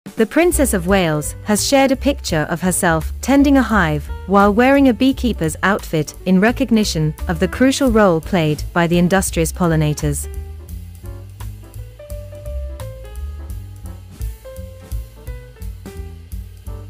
The Princess of Wales has shared a picture of herself tending a hive while wearing a beekeeper's outfit in recognition of the crucial role played by the industrious pollinators.